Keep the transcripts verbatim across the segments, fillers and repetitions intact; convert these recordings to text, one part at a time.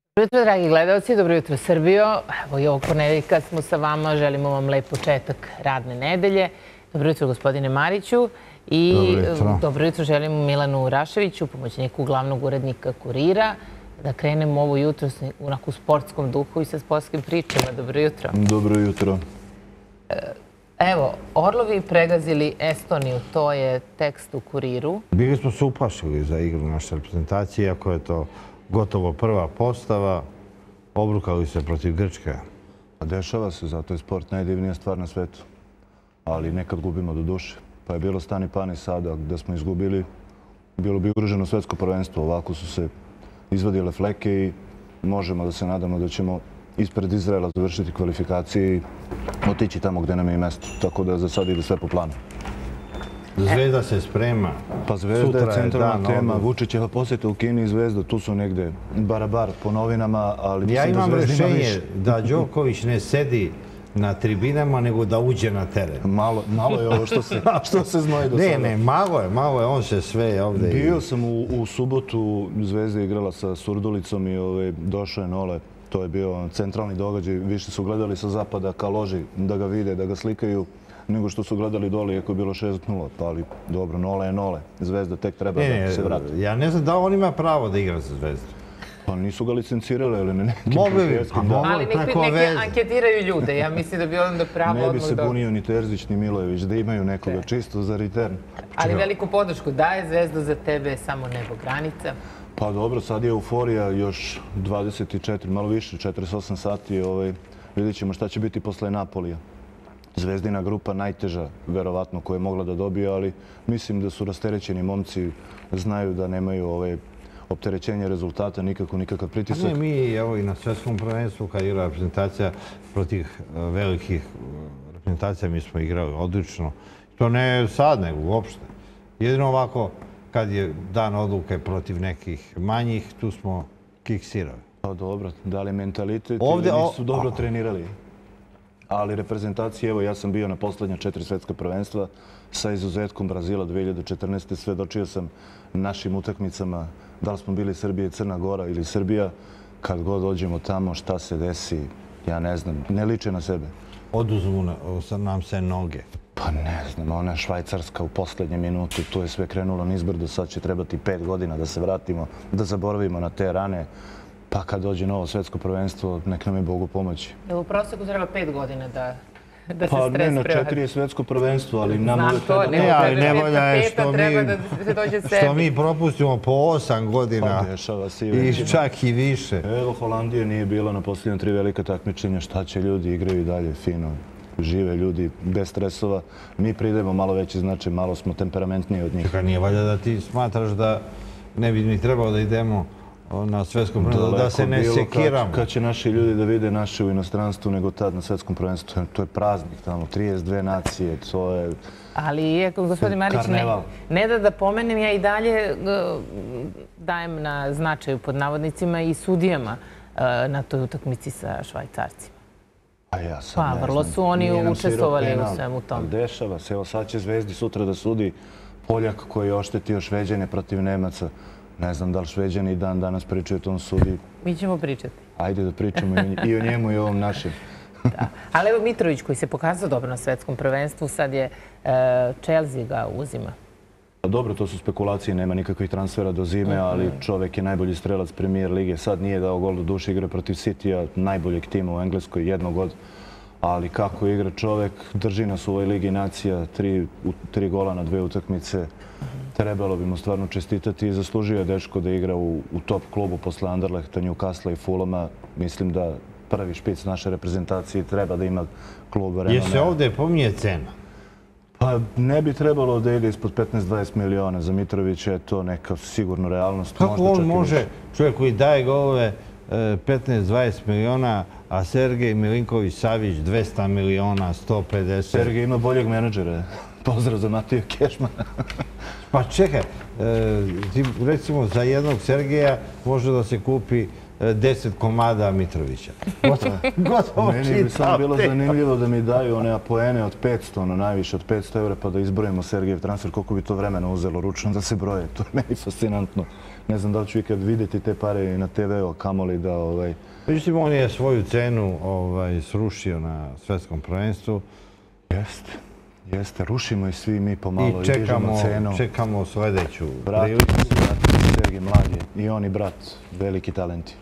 Dobro jutro, dragi gledalci, dobro jutro Srbijo. Evo i ovog ponedeljka smo sa vama, želimo vam lep početak radne nedelje. Dobro jutro, gospodine Mariću. I dobro jutro želimo Milanu Raševiću, pomoćniku glavnog urednika Kurira. Da krenemo ovo jutro u sportskom duhu i sa sportskim pričama. Dobro jutro. Dobro jutro. Evo, Orlovi pregazili Estoniju, to je tekst u Kuriru. Bili smo se uplašili za igru naše reprezentacije, iako je to gotovo prva postava, obrukali se protiv Grčke. Dešava se, zato je sport najdivnija stvar na svetu. Ali nekad gubimo do duše. Pa je bilo stani pani sada, gde smo izgubili, bilo bi ugroženo svetsko prvenstvo. Ovako su se izvadile fleke i možemo da se nadamo da ćemo ispred Izraela završiti kvalifikacije i otići tamo gde nam je i mesto. Tako da za sad ide sve po planu. Zvezda se sprema. Pa Zvezda je centralna tema. Vučićeva posjeta u Kini i Zvezda, tu su negde barabar po novinama, ali... Ja imam rešenje da Đoković ne sedi na tribinama, nego da uđe na teren. Malo je ovo što se znoji do sada. Ne, ne, malo je, malo je, on se sve ovde... Bio sam u subotu, Zvezda igrala sa Surdulicom i došao je Nole. To je bio centralni događaj. Više su gledali sa zapada ka loži da ga vide, da ga slikaju, nego što su gledali dole, iako je bilo šest nula. Ali dobro, Nole je Nole. Zvezda tek treba da se vrati. Ja ne znam da on ima pravo da igra za Zvezdu. Pa nisu ga licencirali, ali ne nekim profesijskim. Ali neki anketiraju ljude. Ja mislim da bi onda pravo odmah... Ne bi se bunio ni Terzić, ni Milojević, da imaju nekoga čisto za return. Ali veliku podršku daje Zvezda za tebe, samo nebo granica. Pa dobro, sad je euforija, još dvadeset četiri, malo više, četrdeset osam sati. Vidjet ćemo šta će biti posle Napolija. Zvezdina grupa najteža, verovatno, koja je mogla da dobije, ali mislim da su rasterećeni momci, znaju da nemaju opterećenje rezultata, nikako, nikakav pritisak. Ne, mi, evo i na svetskom prvenstvu, kad igra reprezentacija protiv velikih reprezentacija, mi smo igrali odlično. To ne sad, nego uopšte. Jedino ovako, kad je dan odluke protiv nekih manjih, tu smo kiksirali. Pa dobro, da li mentalitet ili nisu dobro trenirali? Ali reprezentacije, evo ja sam bio na poslednja četiri svetska prvenstva sa izuzetkom Brazila dve hiljade četrnaeste. Svedočio sam našim utakmicama, da li smo bili Srbije, Crna Gora ili Srbija. Kad god dođemo tamo, šta se desi, ja ne znam, ne liče na sebe. Oduzmu nam se noge. Pa ne znam, ona Švajcarska u poslednje minutu, tu je sve krenulo nizbrdo, sad će trebati pet godina da se vratimo, da zaboravimo na te rane. Pa kad dođe novo svetsko prvenstvo, nek nam je Bogu pomoći. Evo, u proseku treba pet godina da se stres prevadi. Pa ne, na četiri je svetsko prvenstvo, ali nam uvijek treba... Znam to, ne treba da peta, treba da se dođe sebi. Što mi propustimo po osam godina i čak i više. Evo, Holandija nije bila na posljednje tri velika takmičenja. Šta će ljudi, igraju i dalje fino. Žive ljudi, bez stresova. Mi pridemo malo veći značaj, malo smo temperamentniji od njih. Čekaj, nije valjda da ti smatraš da ne bi mi trebalo da idemo na svetskom prvenstvu, da se ne sekiramo. Kad će naši ljudi da vide naše u inostranstvu nego tad na svetskom prvenstvu, to je praznik tamo, trideset dve nacije, to je... Ali, iako, gospodin Marić, ne da da pomenem, ja i dalje dajem na značaju pod navodnicima i sudijama na toj utakmici sa Švajcarcima. Pa ja sam ne znam. Pa, vrlo su oni učestvovali u svemu tomu. Dešava se, evo sad će Zvezdi sutra da sudi Poljak koji je oštetio Šveđane protiv Nemaca. Ne znam da li Šveđani dan danas pričaju o tom sudi. Mi ćemo pričati. Ajde da pričamo i o njemu i o ovom našem. Ali evo Mitrović koji se pokazao dobro na svetskom prvenstvu, sad je Chelsea ga uzima. Dobro, to su spekulacije, nema nikakvih transfera do zime, ali čovek je najbolji strelac Premier lige. Sad nije dao gol do duše, igra protiv Citya, najboljeg tima u Engleskoj, jednog od. Ali kako igra čovek, drži nas u ovoj Ligi nacija, tri gola na dve utakmice. Trebalo bi mu stvarno čestitati i zaslužio je dečko da igra u top klubu posle Anderlehta, Newcastle i Fulhama. Mislim da prvi špic naše reprezentacije treba da ima klub renome. Je se ovde pominje cena? Pa ne bi trebalo da ide ispod petnaest do dvadeset miliona. Za Mitrovića je to neka sigurno realnost. Kako on može, čovjek koji daje golove, petnaest do dvadeset miliona, a Sergej Milinković-Savić dvesta miliona, sto pedeset. Sergej ima boljeg menadžera. Pozdrav za Matiju Kešmana. Pa čekaj, recimo za jednog Sergeja može da se kupi deset komada Mitrovića. Meni bi samo bilo zanimljivo da mi daju one apoene od petsto, ono najviše od petsto evra, pa da izbrojimo Sergejev transfer, koliko bi to vremena uzelo ručno da se broje. To je meni fascinantno. ne znam da li ću ikad vidjeti te pare na te veu, kamoli da... Međutim, on je svoju cenu srušio na svjetskom prvenstvu. Jeste, jeste. Rušimo i svi mi pomalo i dižemo cenu. I čekamo sljedeću priliku. Sergej mlad je i on i brat, veliki talenti.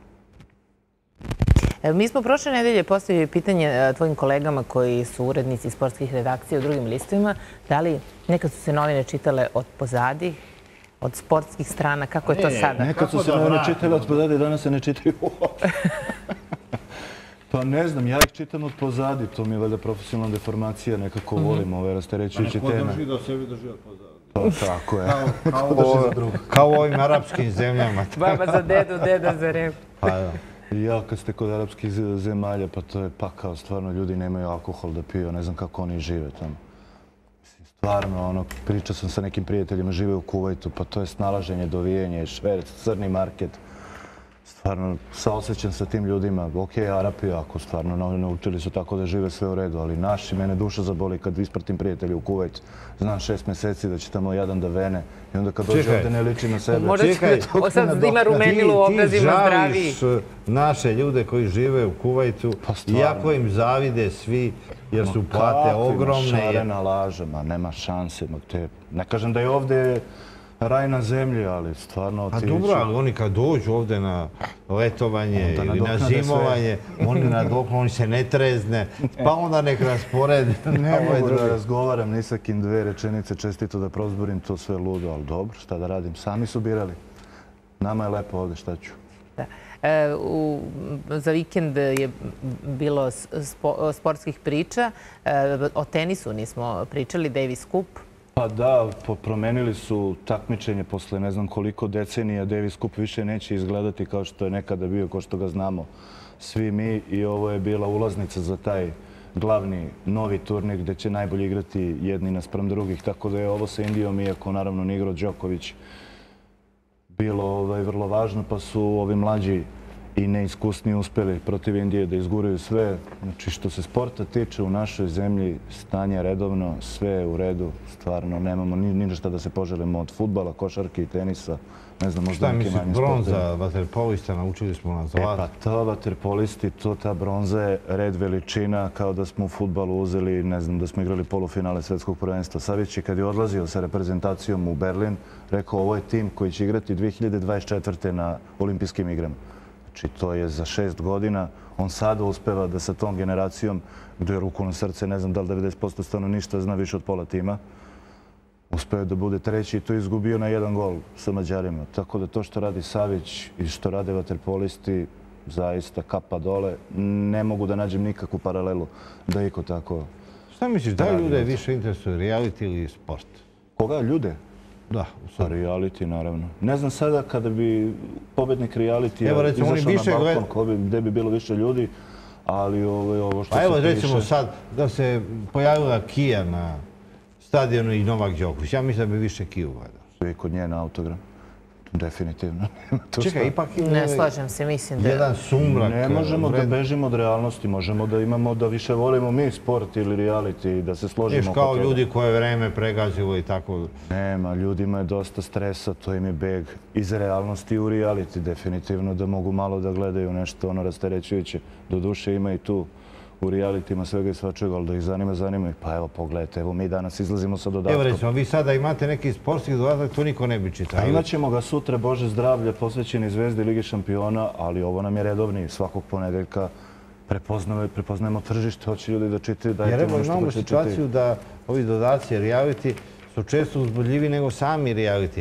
Mi smo prošle nedelje postavili pitanje tvojim kolegama koji su urednici sportskih redakcija u drugim listovima. Da li nekad su se novine čitale od pozadi, od sportskih strana? Kako je to sada? Nekad su se novine čitale od pozadi, danas se ne čitaju uopšte. Pa ne znam, ja ih čitam od pozadi. To mi je valjda profesionalna deformacija. Nekako volim ove rasterećujuće teme. Pa neko drži da sebi drži od pozadi. Pa tako je. Kao u ovim arapskim zemljama. Baba za dedu, deda za rep. Pa da. Ja kad ste kod arapskih zemalja, pa to je pakao, stvarno ljudi nemaju alkohol da piju, ne znam kako oni žive tamo. Stvarno, ono, pričao sam sa nekim prijateljima, žive u Kuvajtu, pa to je snalaženje, dovijenje, šverc, crni market. Stvarno, saosećam sa tim ljudima. Ok, Arapi, ako stvarno naučili su tako da žive sve u redu, ali naši, mene duša zaboli kad ispratim prijatelji u Kuvajt. Znam šest mjeseci da će tamo jadan da vene i onda kad dođe ovdje ne liči na sebe. Možda će sad ima rumenilu u obrazima zdraviji. Ti žališ naše ljude koji žive u Kuvajtu, iako im zavide svi jer su plate ogromne. Kakvi šarena laža, ma nema šanse. Ne kažem da je ovdje raj na zemlji, ali stvarno otići... A dobro, ali oni kad dođu ovdje na letovanje ili na zimovanje, oni nadoknu, oni se ne trezne, pa onda nek rasporede. Ne mogu da razgovaram ni sa kim dve rečenice, čestito da prozborim to sve ludo, ali dobro, šta da radim, sami su birali. Nama je lepo ovdje, šta ću. Za vikend je bilo sportskih priča, o tenisu nismo pričali, Davis Cup. Pa da, promenili su takmičenje posle ne znam koliko decenija. Davis Cup više neće izgledati kao što je nekada bio, kao što ga znamo svi mi. I ovo je bila ulaznica za taj glavni novi turnir gdje će najbolje igrati jedni naspram drugih. Tako da je ovo sa Indijom, iako naravno ne igrao Đoković, bilo vrlo važno, pa su ovi mlađi i neiskusni uspeli protiv Indije da izguraju sve. Znači, što se sporta tiče u našoj zemlji, stanje je redovno, sve je u redu. Stvarno, nemamo ni ništa da se poželimo od fudbala, košarke i tenisa. Ne znam, možda neki manji sporta. Šta misliš, bronza vaterpolista, naučili smo na zlat? E pa to vaterpolisti, to ta bronza je red veličina, kao da smo u fudbalu uzeli, ne znam, da smo igrali polufinale svetskog prvenstva. Savić je kad je odlazio sa reprezentacijom u Berlin, rekao ovo je tim koji će igrati dve hiljade dvadeset četvrte na olimpijskim igrama. Znači, to je za šest godina. On sada uspeva da sa tom generacijom, gdje je ruku na srce, ne znam da li devedeset posto stanovništva zna više od pola tima, uspeo da bude treći i to je izgubio na jedan gol sa Mađarima. Tako da to što radi Savić i što rade vaterpolisti, zaista kapa dole. Ne mogu da nađem nikakvu paralelu da iko tako... Šta misliš, da li ljude više interesuje reality ili sport? Koga? Ljude? Da. Reality, naravno. Ne znam sada kada bi pobednik reality izašao na balkon, gde bi bilo više ljudi, ali ovo što se piše... Pa evo, recimo sad da se pojavila Kija na stadionu i Novak Đoković. Ja mislim da bi više Kiju gledao. Svi kod nje na autogram. Definitivno. Čekaj, ipak ima ne slažem se, mislim da... jedan sumrak. Ne možemo da bežimo od realnosti, možemo da imamo da više volimo mi sport ili reality, da se složimo oko toga. Kao ljudi koje vreme pregazilo i tako... Nema, ljudima je dosta stresa, to im je beg iz realnosti u reality, definitivno da mogu malo da gledaju nešto ono rasterećujuće. Doduše ima i tu u realitima svega i svačega, ali da ih zanima, zanima ih. Pa evo, pogledajte, evo mi danas izlazimo sa dodatkom. Evo recimo, vi sada imate neki sportski dodatak, to niko ne bi čitao. Imaćemo ga sutra, Bože zdravlje, posvećeni Zvezdi Lige šampiona, ali ovo nam je redovni. Svakog ponedeljka prepoznajemo tržište, hoće ljudi da čitaju, dajte nešto da čitaju. Jer evo imamo situaciju da ovi dodaci reality su često uzbudljiviji nego sami reality.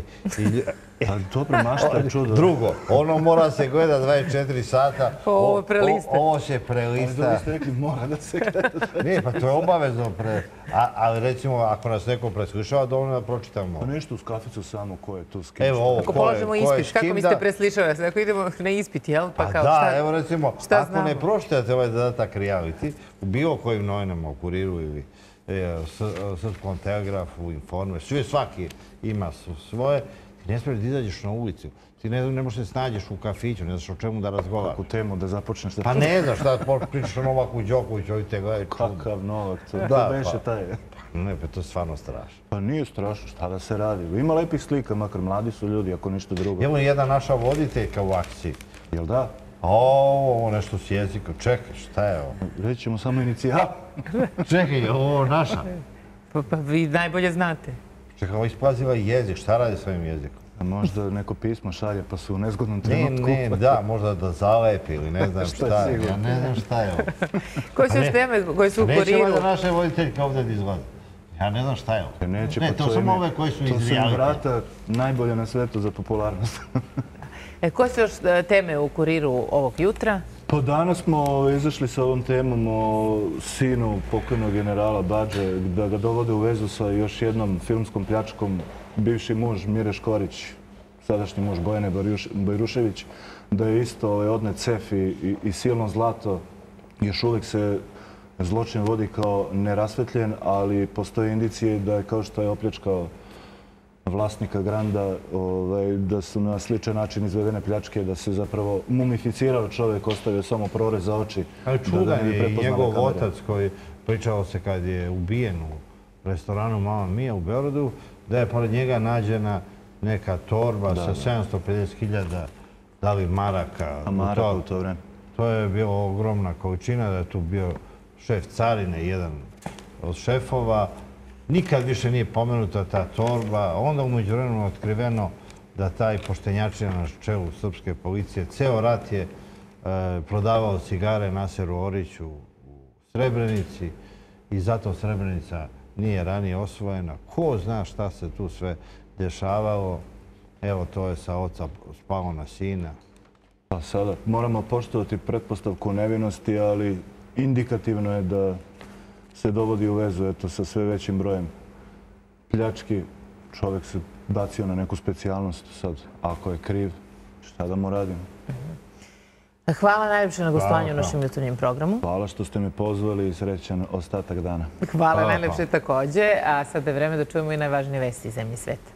Pa dobro, mašta je čudo. Drugo, ono mora se gleda dvadeset četiri sata. Ovo prelista. Ovo se prelista. Ali da ste rekli mora da se gleda. Ne, pa to je obavezno. Ali recimo, ako nas neko preslišava, dovoljno da pročitamo. Pa nešto uz kaficu samo, ko je tu s kim. Evo ovo, ako položimo ispit, kako mi ste preslišali? Ako idemo na ispit, jel? Pa da, evo recimo, ako ne pročitate ovaj dodatak reality, u bilo kojim novinama, u Kuriru ili Srpskom telegrafu, Informer, svaki ima svoje. Ti ne smiješ da izađeš na ulicu. Ti ne možeš da se nađeš u kafiću, ne znaš o čemu da razgovaraš. Kakvu temu da započneš da... Pa ne znaš šta pričaš o Novaku Đokoviću, ovi te gledaju čudno. Kakav Novak, to beše taj. Ne, pa to je stvarno strašno. Pa nije strašno, šta da se radi. Ima lepih slika, makar mladi su ljudi, ako ništa drugo. Evo jedna naša voditeljka u akciji. Jel da? Ovo, nešto s jezikom. Čekaj, šta je ovo? Reći ćemo samo inicijal. Čekaj, ovo naša. Pa vi najbolje znate. Čekaj, ovo isplazila jezik. Šta radi s ovim jezikom? Možda neko pismo šalje pa su u nezgodnom trenutku. Ne, ne, da, možda da zalepi ili ne znam šta je. Ja ne znam šta je ovo. Koje su još teme koje su u kuriru? Neće valjda naše voditeljke ovdje da izgleda. Ja ne znam šta je ovo. Neće, ne, to samo ove koji su iz reality. To su vrata najbolje na svetu za popularnost. E, koje su još teme u kuriru ovog jutra? Pa danas smo izašli sa ovom temom o sinu pokojnog generala Badže, da ga dovode u vezu sa još jednom filmskom pljačkom, bivši muž Mire Škorić, sadašnji muž Bojane Bajrušević, da je isto odnet cef i, i silno zlato. Još uvijek se zločin vodi kao nerasvetljen, ali postoje indicije da je kao što je opljačkao vlasnika Granda, ovaj, da su na sličan način izvedene pljačke, da se zapravo mumificirao čovjek, ostavio samo prorez za oči. Ali čudan je i njegov otac koji pričao se kad je ubijen u restoranu Mama Mia u Beogradu, da je pored njega nađena neka torba sa sedamsto pedeset hiljada da li maraka. A maraka u to vreme. To je bila ogromna količina, da je tu bio šef carine, jedan od šefova. Nikad više nije pomenuta ta torba. Onda umeđu vremenu je otkriveno da taj poštenjačina na čelu srpske policije ceo rat je prodavao cigare Naseru Oriću u Srebrenici i zato Srebrenica nije ranije osvojena. Ko zna šta se tu sve dešavalo. Evo, to je sa oca spalo na sina. Pa sada moramo poštovati pretpostavku nevinosti, ali indikativno je da se dovodi u vezu eto, sa sve većim brojem pljački. Čovjek se bacio na neku specijalnost sad. Ako je kriv, šta da mu radimo? Hvala najljepše na gostovanju u našem jutarnjem programu. Hvala što ste me pozvali i srećan ostatak dana. Hvala najljepše također. A sada je vreme da čujemo i najvažnije vesti iz zemlje i sveta.